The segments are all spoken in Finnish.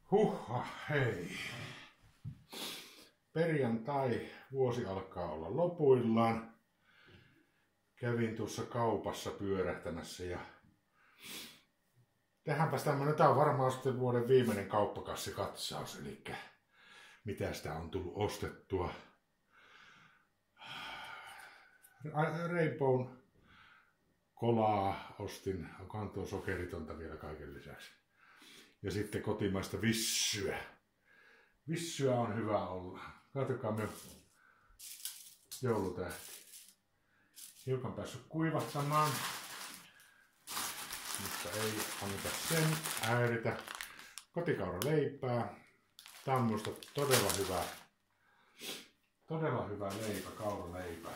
Hei. Perjantai, vuosi alkaa olla lopuillaan. Kävin tuossa kaupassa pyörähtämässä ja tehdäänpäs tämmönen, tää on varmaan sitten vuoden viimeinen kauppakassikatsaus, eli mitä sitä on tullut ostettua. Rainbown kolaa ostin, onkohan tuo sokeritonta vielä kaiken lisäksi. Ja sitten kotimaista vissyä. Vissyä on hyvä olla. Katsokaa me joulutähti. Hiukan päässyt kuivattamaan, mutta ei anneta sen häiritä. Kotikauraleipää. Tää on minusta todella hyvä leipä, kauraleipä.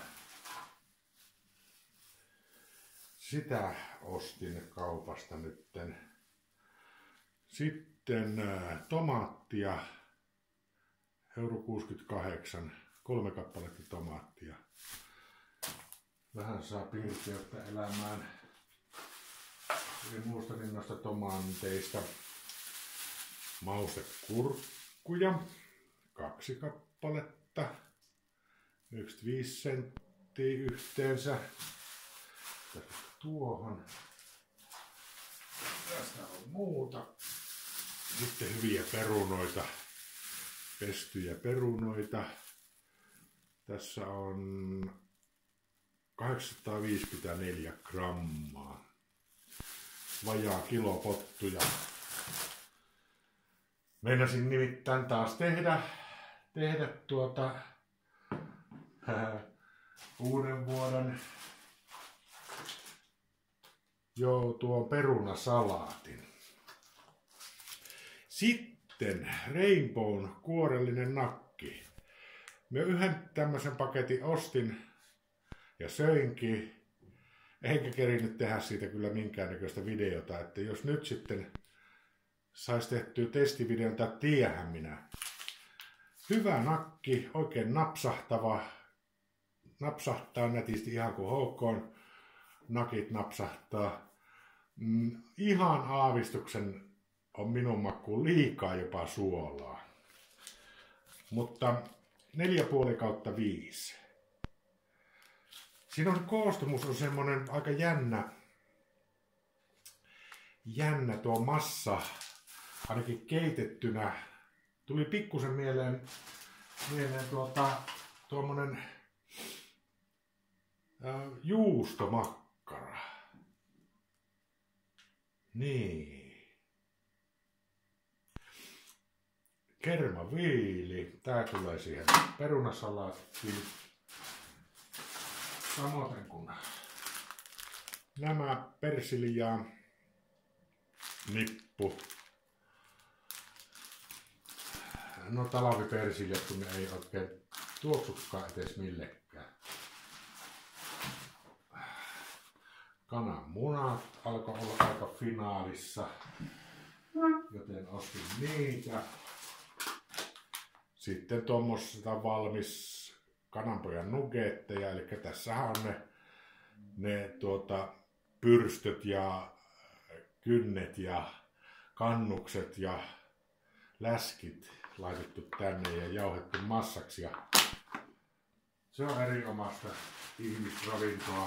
Sitä ostin kaupasta nytten. Sitten tomaattia, euro 68, 3 kappaletta tomaattia. Vähän saa piirteyttä elämään. Eli muusta niin noista tomaanteista. Maustekurkkuja, 2 kappaletta, 95 senttiä yhteensä. Tuohon. Tästä on muuta. Sitten hyviä perunoita, pestyjä perunoita. Tässä on 854 grammaa. Vajaa kilo pottuja. Meinasin nimittäin taas tehdä uuden vuoden tuon perunasalaatin. Sitten Rainbown kuorellinen nakki. Mä yhden tämmöisen paketin ostin ja söinkin. Enkä kerinyt tehdä siitä kyllä minkäännäköistä videota, että jos nyt sitten sais tehtyä testivideon, tai tiedähän minä. Hyvä nakki, oikein napsahtava. Napsahtaa nätisti ihan kuin HK:n nakit napsahtaa. Ihan aavistuksen on minun makuun liikaa jopa suolaa. Mutta 4,5/5. Siinä on koostumus on semmonen aika jännä tuo massa, ainakin keitettynä. Tuli pikkusen mieleen tuommoinen juustomakkara. Niin. Kermaviili. Tää tulee siihen perunasalaattiin. Samoin kuin nämä persiljaa, nippu. No talvipersiljat, kun ne ei oikein tuoksukaan edes millekään. Kananmunat alkoi olla aika finaalissa, joten ostin niitä. Sitten tuommoista valmis kananpojan nugetteja, eli tässähän on ne pyrstöt ja kynnet ja kannukset ja läskit laitettu tänne ja jauhettu massaksi. Ja se on erinomaista ihmisravintoa.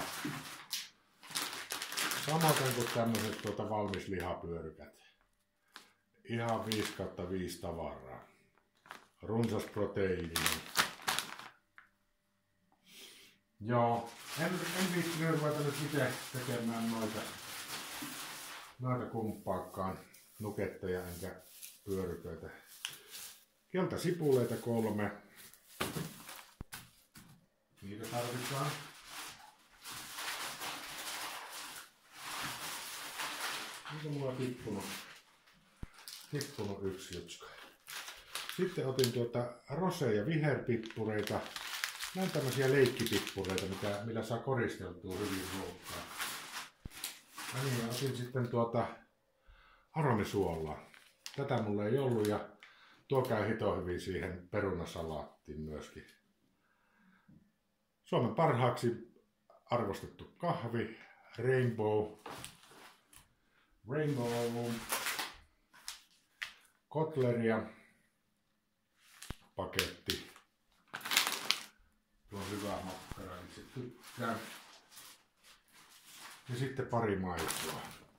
Samoin kuin tämmöiset valmislihapyörykät. Ihan 5/5 tavaraa. Runsas proteiininen. Joo, en viittinyt ruveta nyt itse tekemään noita kumppaakaan nuketteja enkä pyöryköitä. Keltasipuleita 3. Niitä tarvitaan. Onko mulla tippunut yksi jutska? Sitten otin rose- ja viherpippureita. Nämä on tämmöisiä leikkipippureita, millä saa koristeltua hyvin ruokaa. Ja niin, otin sitten aromisuolaa. Tätä mulla ei ollut ja tuo käy hito hyvin siihen perunasalaattiin myöskin. Suomen parhaaksi arvostettu kahvi, Rainbow Kotleria paketti. Tuo on hyvä makkara, itse tykkään. Ja sitten pari maitoa.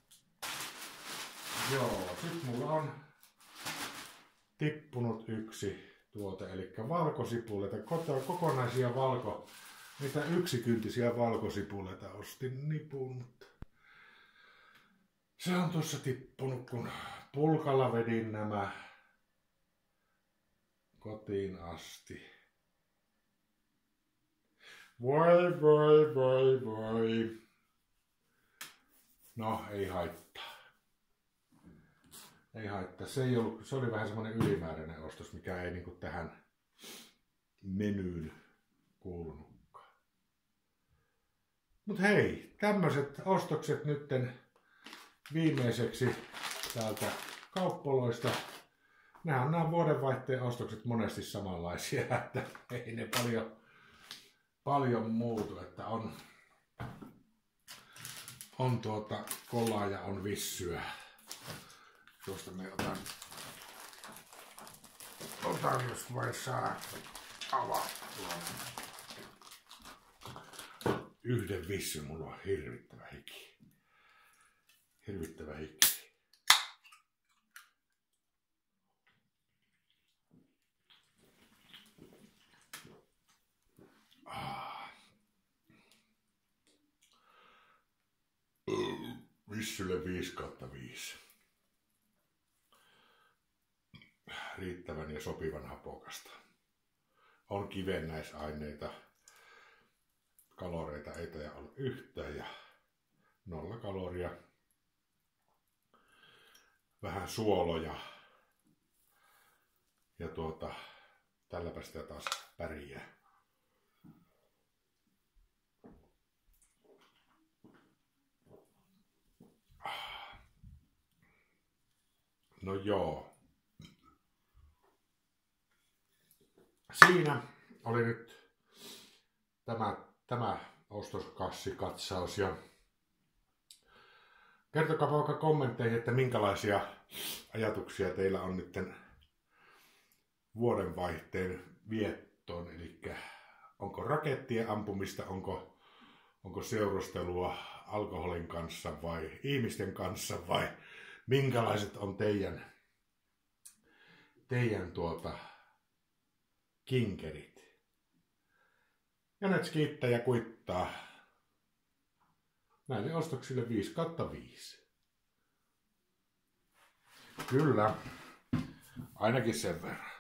Joo, sit mulla on tippunut yksi tuote, eli valkosipuleita, kokonaisia niitä yksikyntisiä valkosipuleita ostin nipun, mutta se on tuossa tippunut, kun pulkalla vedin nämä kotiin asti. Voi. No, ei haittaa. Ei haittaa. Se oli vähän semmoinen ylimääräinen ostos, mikä ei niinku tähän menyyn kuulunutkaan. Mut hei, tämmöiset ostokset nytten viimeiseksi täältä kauppoloista. Nämä on nämä vuodenvaihteen ostokset monesti samanlaisia, että ei ne paljon muutu, että on kolaa ja on vissyä. Tuosta me otan jos vain saa avattua. Yhden vissyn, mulla on hirvittävä hiki. Vissylle 5/5. Riittävän ja sopivan hapokasta. On kivennäisaineita, kaloreita ei taida olla yhtään ja 0 kaloria. Vähän suoloja ja tälläpä sitä taas pärjää. No joo. Siinä oli nyt tämä ostoskassikatsaus ja kertokaa vaikka kommentteihin, että minkälaisia ajatuksia teillä on nyt vuodenvaihteen viettoon, eli onko rakettien ampumista, onko seurustelua alkoholin kanssa vai ihmisten kanssa vai minkälaiset on teidän kinkerit. Ja nyt kiittää ja kuittaa näille ostoksille 5/5. Kyllä, ainakin sen verran.